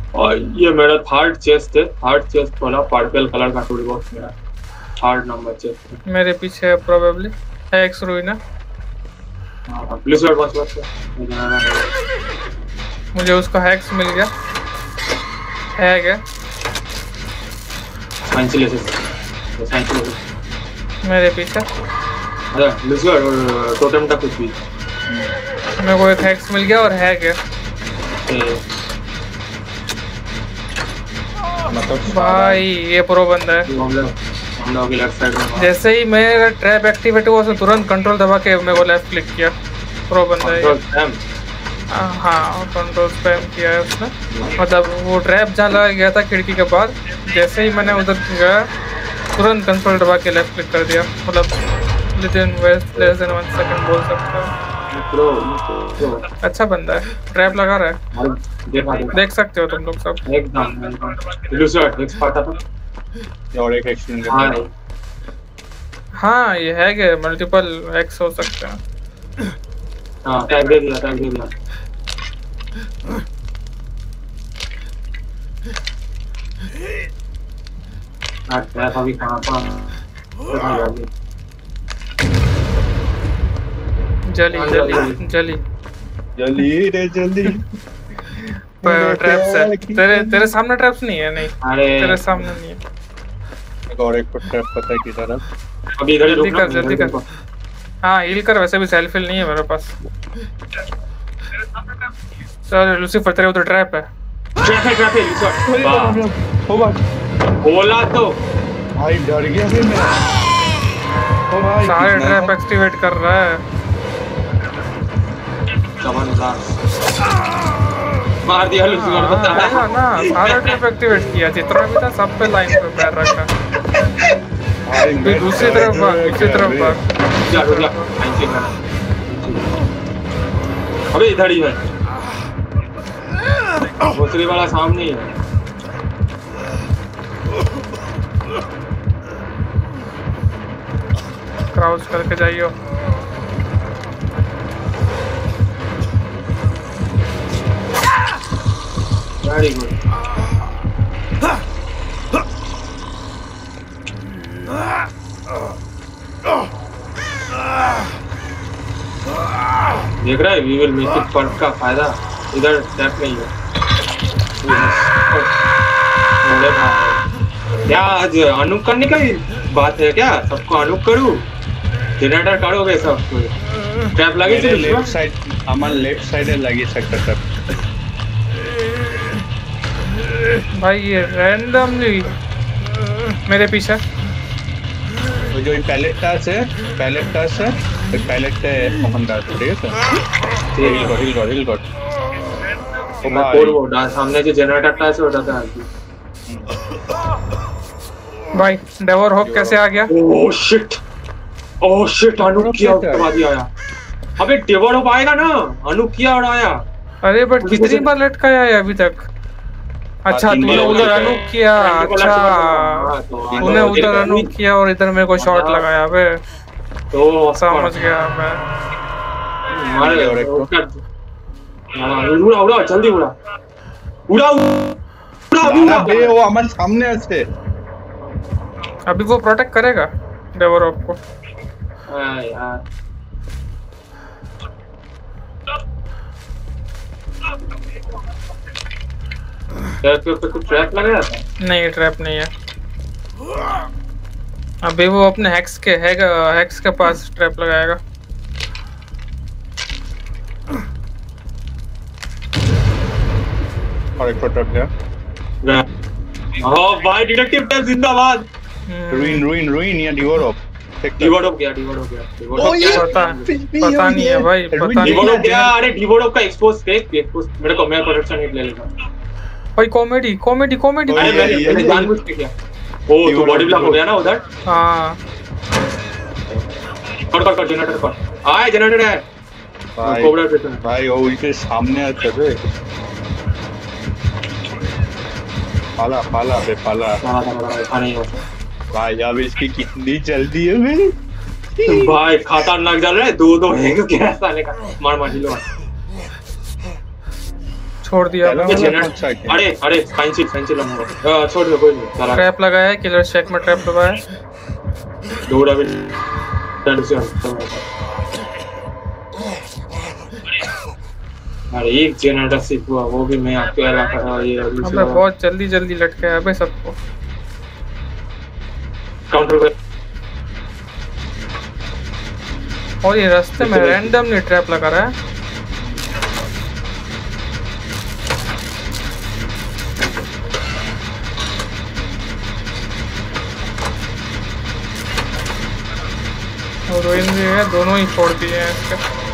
और ये मेरा थर्ड चेस्ट है, थर्ड चेस्ट वाला पर्पल कलर का टूल बॉक्स मेरा थर्ड नंबर चेस्ट है। मेरे पीछे प्रोबेबली है एक्स रुइना। हाँ पुलिस वाला बस मुझे उसका हैक्स मिल गया। है क्या? मेरे पीछे अरे पुलिस वाला टोटम का कुछ भी मेरे को एक हैक्स मिल गया और है क्या? मतलब भाई ये प्रो बंदा है। हम लोग लेफ्ट साइड में जैसे ही मेरा ट्रैप एक्टिवेट हुआ उसने तुरंत कंट्रोल दबा के मेरे को लेफ्ट क्लिक किया। प्रो बंदा है ये। हाँ कंट्रोल स्पैम किया है उसने। मतलब वो ट्रैप जहाँ लगा गया था खिड़की के बाद, जैसे ही मैंने उधर गया तुरंत कंट्रोल दबा के लेफ्ट क्लिक कर दिया। मतलब विदिन लेस देन 1 सेकंड बोल सकते हो। अच्छा बंदा है, ट्रैप लगा रहा है। देख सकते हो तुम लोग सब एकदम और एक एक्शन हाँ ये है कि मल्टीपल एक्स हो सकते हैं। हाँ टैग दे दिया, टैग दे दिया। अभी कहाँ पर जली जली जली जल्दी रे जल्दी। ट्रैप्स है तेरे सामने। ट्रैप्स नहीं है? नहीं अरे तेरे सामने नहीं है। और एक को ट्रैप पता है की तरफ। अभी इधर जल्दी कर। हाँ हील कर। वैसे भी सेल्फ हील नहीं है मेरे पास। चल लूसीफर तेरे उधर ट्रैप है। ट्रैप है लूसीफर। ओ भाई बोला तो भाई डर गया फिर मैं। ओ भाई सारे ट्रैप एक्टिवेट कर रहा है। मार दिया लूसीफर बता है ना। सारा ट्रैप एक्टिवेट किया। जितना भी था सब पे लाइन पे पैर रखा। दूसरी तरफ भाग, दूसरी तरफ भाग। अबे इधर ही है दूसरी वाला सामने ही है। क्राउच करके जाइयो। Very good. देख रहा है we will make it first का फायदा। इधर टैप नहीं है। क्या आज अनुक करने का ही बात है क्या? सबको अनुक करूं? जनरेटर करोगे सब? टैप लगे थे लेफ्ट साइड हमारे लेफ्ट साइड लगी सकता था भाई। ये रैंडमली मेरे पीछे वो जो पैलेट टास है पैलेट मोहनदास ठीक है। हिल गॉड ओ भाई वो सामने जो जनरेटर टास है उठाता है भाई। डेवर हॉक कैसे आ गया? ओह शिट अनुक किया उसके बाद ही आया। अबे डेवर हॉक आएगा ना। अनुक किया और आया। अरे बट कितनी बार लटकाया है अभी तक? अच्छा तूने उधर अनुक किया। अच्छा तूने उधर अनुक किया और इधर मेरे को शॉट लगाया। बे तो समझ गया मैं। मारे और एक उड़ा जल्दी उड़ा अबे वो हमारे सामने है। अभी वो प्रोटेक्ट करेगा डेवर हॉक को। यार ट्रैप लगाया था? नहीं ट्रैप नहीं है। अभी वो अपने हैक्स के पास ट्रैप लगाएगा। और एक ट्रैप गया। ओ भाई डिटेक्टिव टैप जिंदाबाद। रुइन या डिवोर गया। ओ ये पता नहीं है भाई। पता नहीं डिवोर गया। अरे डिवोर का एक्सपोज मेरे को मैं प्रोटेक्शन हिट ले लेगा भाई। कॉमेडी मैंने जानबूझ के किया। ओ तो बॉडी ब्लॉक हो गया ना उधर। हाँ कर जनरेटर कर। आए जनरेटर है कोबरा पे भाई। वो उसके सामने आता है। पाला नहीं हो भाई। अब इसकी कितनी जल्दी है मेरी भाई। खतरनाक चल रहा है। दो है क्या साले का। मार लो छोड़ दिया। अरे अरे पेंसिल लूंगा। छोड़ दो कोई नहीं। चला ट्रैप लगाया है, किलर शेक में ट्रैप लगाया है। दूर अभी अरे एक जनरेटर सिर्फ हुआ, वो भी मैं आपके इलाका ये अबे बहुत जल्दी लटके है अबे सबको। काउंटर पे और ये रास्ते में रैंडमली ट्रैप लगा रहा है। और रोइन भी है, दोनों ही छोड़ दिए हैं इसके।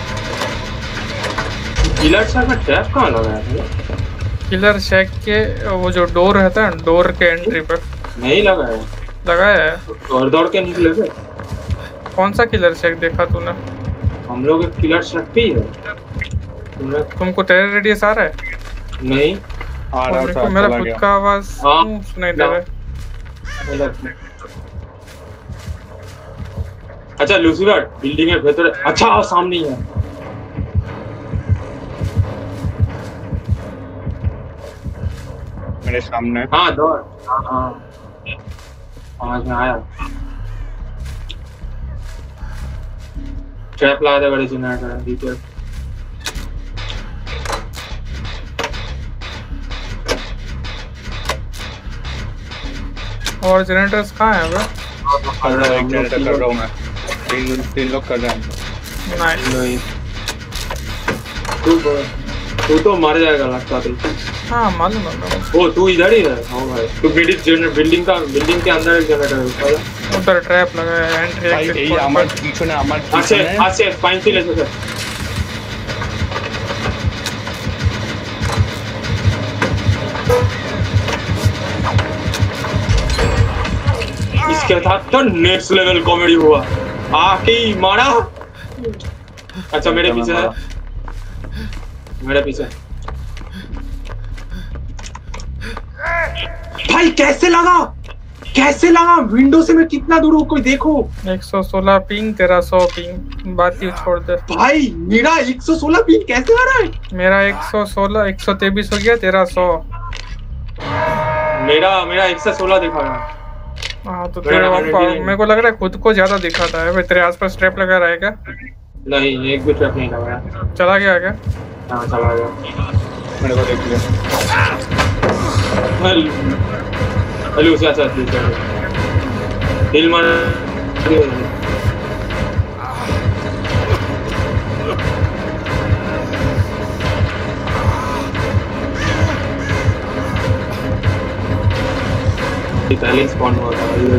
किलर शेक में ट्रैप कहाँ लगा है? किलर शेक के वो जो डोर रहता है, डोर के एंट्री पर नहीं लगा है। लगाया है। दौड़ के निकले थे। कौन सा किलर शेक देखा तूने? हम लोग एक किलर शेक भी है। तुमको टेरर रेडियस आ रहा है? नहीं आ रहा था। मेरा खुद का आवाज सुनाई दे रहा है। अच्छा लूसीफर बिल्डिंग के भीतर। अच्छा सामने ही है। मेरे सामने। हाँ दौड़। हाँ समझ में आया। ट्रैप लगा दे बड़े जनरेटर डीटेल। और जनरेटर्स कहाँ हैं अबे? जनरेटर कर रहा हूँ मैं। तीन लोग कर रहे हैं। नाइस। तू तो मर जाएगा लगता है। हाँ मालूम है। ओ तू इधर ही है। हाँ भाई तू बिल्डिंग के अंदर एक जनरेटर है। उधर ट्रैप लगा है एंट्री। भाई यही हमारे पीछे ने अच्छे पांच ले सके। इसके साथ तो नेक्स्ट लेवल कॉमेडी हुआ। आके मारा। अच्छा मेरे पीछे है। मेरे पीछे भाई कैसे लगा विंडो से? मैं कितना दूर हूँ कोई देखो। 116 पिंग, तेरा 100 पिंग। बात ही छोड़ दे भाई। मेरा 116 पिंग कैसे आ रहा है? मेरा 116 123 हो गया, तेरा 100। मेरा 116 दिखा रहा है। हाँ तो तेरे मेरे को लग रहा है खुद को ज्यादा दिखाता है। तेरे आसपास ट्रैप लगा रहा है क्या? नहीं एक भी ट्रैप नहीं लगा। चला गया क्या? हाँ चला गया। मेरे को देख लिया। हेलो उसे अच्छा दिल मार। पहले स्पॉन हुआ था।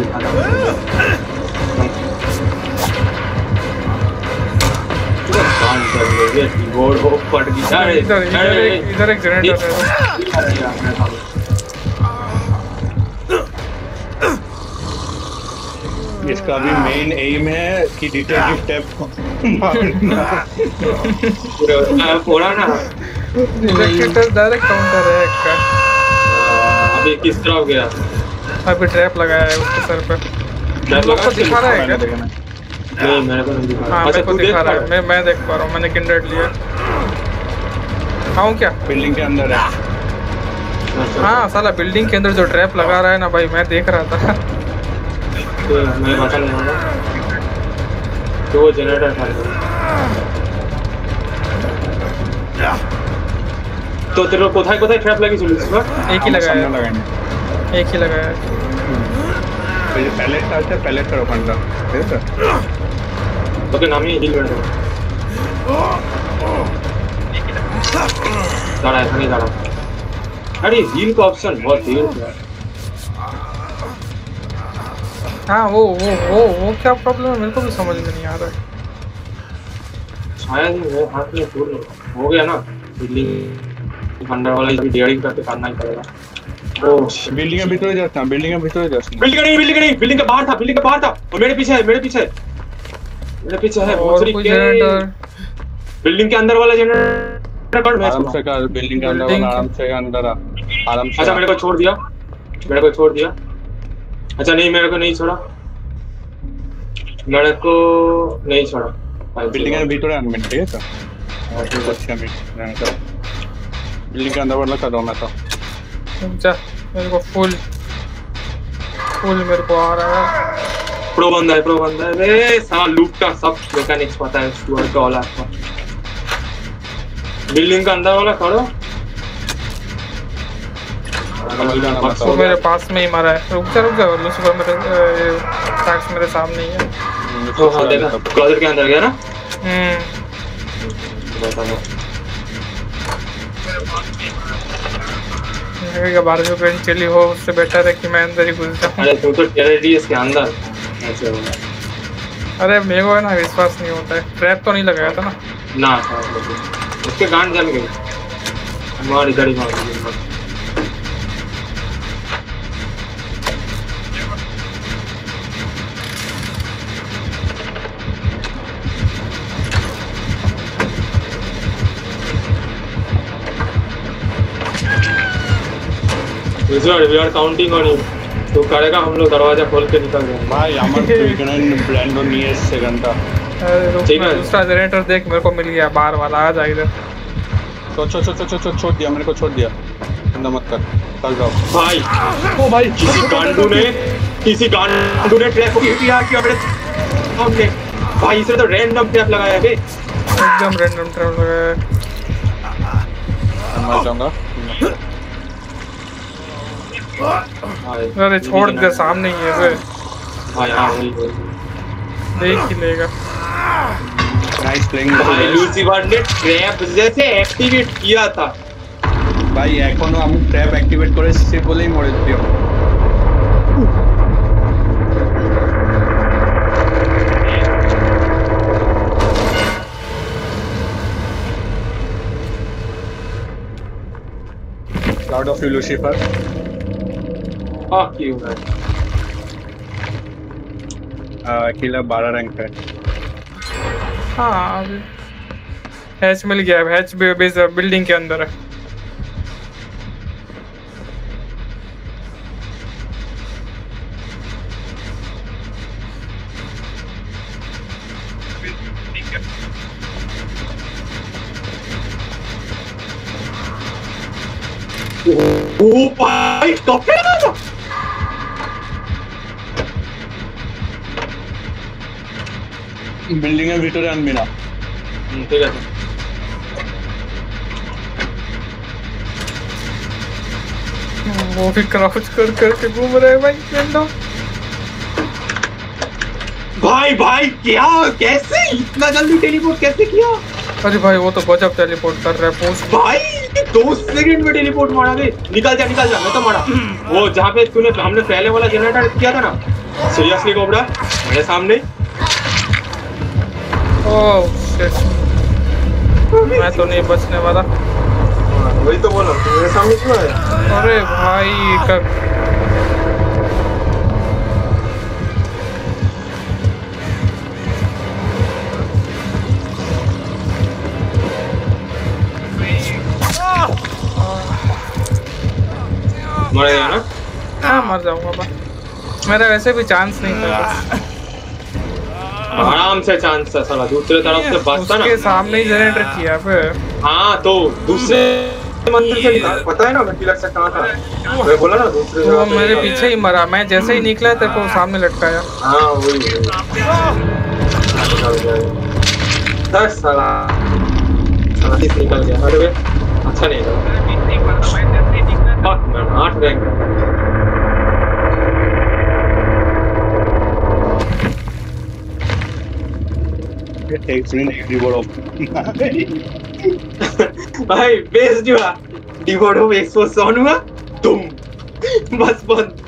कीबोर्ड को फट गया। इधर एक जनरेटर है। इसका भी मेन एम है कि डिटेक्टिव टैप पूरा ना डिटेक्टिव डायरेक्ट काउंटर है इसका। अभी किस तरफ गया? अभी ट्रैप लगाया है उसके सर पे। लोग को दिखा रहा है क्या? नहीं मेरे को नहीं दिखा। हाँ मेरे को दिखा रहा है। मैं देख पा रहा हूँ। मैंने किंडर्ड लिया। आऊँ क्या? बिल्डिंग के अंदर है। हाँ साला बिल्डिंग के अंदर जो ट्रैप लगा रहा है ना भाई, मैं देख रहा था। मैं बता नहीं रहा। तो वो जनरेटर था। तो तेरे कोথায় ट्रैप लगी चली इसमें? एक ही लगाया। एक ही लगाया। पहले का ओपन था। ठीक है तो के नाम ही हिल में दाड़ा है नहीं दाड़ा। अरे हील का ऑप्शन बहुत देर है। हाँ वो क्या प्रॉब्लम है? मेरे को भी समझ में नहीं आ रहा है। शायद वो हाथ में फूल हो गया ना। बिल्डिंग अंदर वाला भी डेयरिंग करके करना ही पड़ेगा। ओ बिल्डिंग के भीतर जाता हूं। बिल्डिंग के बाहर था। वो मेरे पीछे है। बहुत सारी बिल्डिंग के अंदर वाला जनरेटर कर। आराम से कर। बिल्डिंग के अंदर आराम से आराम से। अच्छा मेरे को छोड़ दिया। अच्छा नहीं मेरे को नहीं छोड़ा। बिल्डिंग के भीतर आने में। ठीक है अच्छा बिल्डिंग के अंदर वाला कर रहा हूँ मैं तो। जा, मेरे को फुल मेरे को आ रहा है। प्रो बंदा है रे साला लूप का सब मैकेनिक्स पता है उसको और ऑल आता। बिल्डिंग का अंदर वाला खड़ो। वो मेरे पास में ही मरा है। रुक जा लूसीफर मेरे टैक्स मेरे सामने ही है। तो हाँ देखा क्लोजेट के अंदर गया ना। मेरे बाहर जो पेन चली हो उससे बेटर है कि मैं अंदर ही घुस जाऊं। अरे तू तो टेरेडियस के अंदर ऐसे हो। अरे मेरे को ना विश्वास नहीं होता है। ट्रैप तो नहीं लगाया था ना उसके गांड जल गई। मार इधर ही मार। We are counting on you. तो करेगा हम लोग दरवाजा खोल के निकल गए भाई আমার তো এখানে ব্ল্যান্ডো নিয়ে এসেছে ঘন্টা ठीक है दूसरा जनरेटर देख मेरे को मिल गया बाहर वाला आ जा इधर छोड़ दिया मेरे को छोड़ दिया अंदर मत कर चल जाओ भाई ओ भाई किसी गांडू ने ट्रैप को किया कि हमने भाई इसे तो रैंडम ट्रैप लगाया बे एकदम रैंडम ट्रैप लगाया मैं जाऊंगा अरे छोड़ दे सामने ही है वे भाई हां वही देख ही लेगा नाइस प्लेइंग भाई लूसीफर ने ट्रैप जैसे एक्टिवेट किया था भाई এখনো আমি ট্র্যাপ অ্যাক্টিভেট করেছি বলেই মরে দিও Proud of you, Lucifer. Fuck you, man. किला 12 रैंक है। हाँ अभी हैच मिल गया है। हैच बेस बिल्डिंग के अंदर है। ओ भाई टॉप पे लगा था बिल्डिंग এর ভিতরে আনবি না ঠিক আছে वो भी क्राउच करके घूम रहे हैं भाई लैंडो भाई क्या कैसे इतना जल्दी टेलीपोर्ट कैसे किया अरे भाई वो तो गजब टेलीपोर्ट कर रहा है पोस्ट भाई 2 सेकंड में टेलीपोर्ट मारा बे निकल जा मैं तो मारा वो जहां पे हमने पहले वाला जनरेटर किया था ना सीरियसली कोबरा मेरे सामने ओह शिट मैं तो नहीं बचने वाला वही तो बोला मेरे सामने क्यों है अरे भाई कर मर गया ना हाँ मर जाऊंगा मैं मेरा वैसे भी चांस नहीं था आराम से चांस है साला दूसरे तरफ से बचता ना उसके सामने ही जनरेटर किया फिर हाँ तो दूसरे मंदिर से पता है ना मैं किलर से कहाँ था मैं बोला ना दूसरे वो मेरे पीछे ही मरा मैं जैसे ही निकला तेरे को सामने लटकाया हाँ वही साला निकल गया अरे अच्छा नहीं लगा 8 रैंक भाई बेस जो डिवोर्ड हो 100 हुआ तुम बस